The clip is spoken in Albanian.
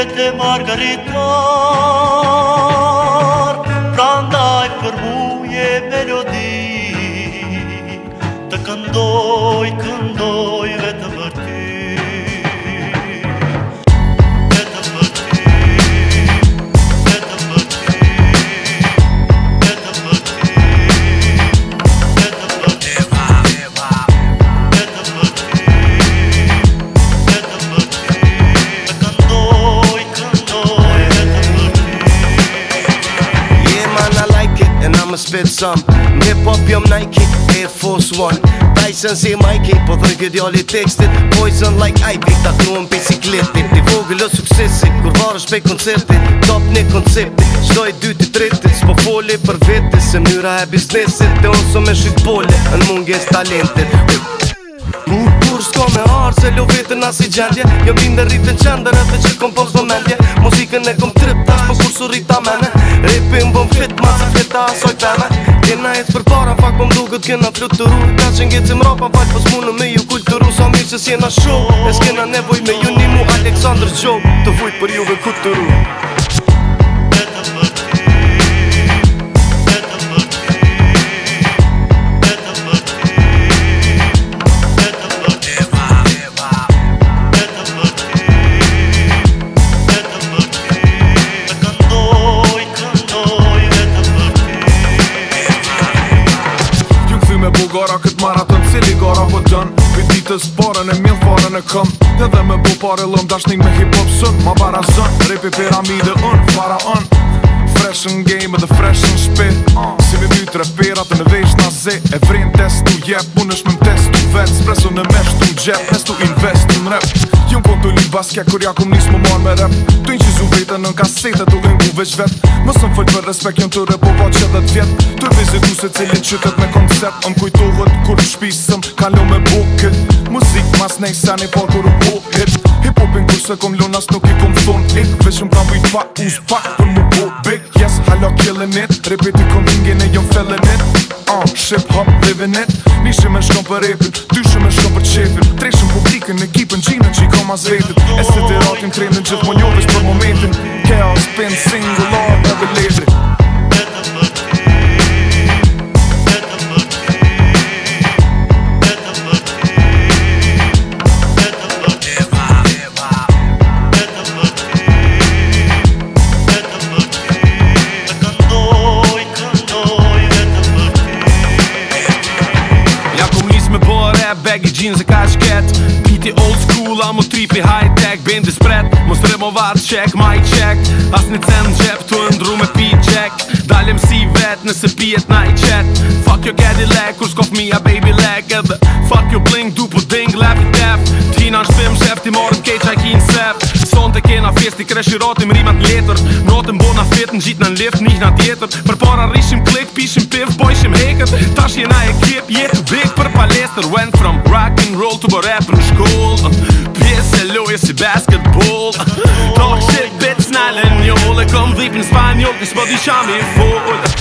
jetë e margaritar, prandaj për mu je melodi, të këndoj vetëm për ty. I'ma spit some hip-hop jom Nike, Air Force One Tyson si Mikey, po thënë kjo djalli tekstit Poison like Ivy, ta kruën bisikletit Ti vogël o suksesi, kur varësh pe koncertit Top një koncepti, qdoj dyti tretit S'po foli për vetit, se mnyra e biznesit Te unë so me shqit pole, në munges talentit Kur s'ko me arë, se lo vetën as i gjendje Jo binde rritën qender edhe që kompos do mendje Muzikën e kom trip tash, po kur su rrita mene Rapin bëm fit, ma që flita asoj peme Kena ec për para, fak po mduket kena fluturu Ka që ngecim rapa, fal pos mune me ju kulturu Sa mirë që s'jena show, e s'kena nevoj me ju Nimu Aleksandr Gjob, të vujt për juve kuturu Gara këtë maraton cili gara po dën Këtë ditës parën e mjën farën e këm Edhe me bu pare lëm dashning me hip-hop sën Ma bara zën, rapi piramide fara Fresh në game edhe fresh në shpit Si me mytë reperat në vesh në ze E vrin test tu jep, unë është me m'test tu vet Spresso në mesh tu gjep, nes tu invest tu n'rep Jum kon tu li baske kur ja kum nis më marr me rap Tu inqizu vetën në kasete tu lëngu veç vet Mësëm fëll për respekt jën të repova që dhe t'vjet Tu vizitu se cilin qytet me koncept kujtohet kur shpisëm Kallo me bukit Muzik mas nej sani por kur u hit Hip-hopin kur se kom lunas nuk i kom thon it Veshëm kam vujt pa us pak për mu bo big Yes, hallo killin' it Repeti kom hingin e jom fellin it Ship hop living it Nishim e shkom për repin Dyshim e shkom për qefin Treshim publikën, ekipën, gjinën që i kom as vetit E se të ratin trendin gjithë mo njovesh për momentin Chaos, spin, single, lord, edhe ledri Baggy jeans e ka shket Piti old school, a mu tripi high-tech Bendi spret, mos removat check, my check As një cent gjep, tu ndru me pi check Dalim si vet, nëse pijet na i qet Fuck your Cadillac, kur s'kof mia baby leg Edhe fuck your bling, du po ding, lappy tap Tina shpim shef, ti morën kej qaj kin sef Son të kena festi, kreshiratim rimat n'letër Notën bona fit, n'gjit në lift, njih na tjetër Për para rishim klik, pishim pif, bojshim heket Tash jena ekip, jetu big për palestër Went from rock and roll to rap në shkoll Pjesë e loje si basketball Talk shit, bitch, n'alën njoll E kom dhip në spanjol, kës po di qam i fol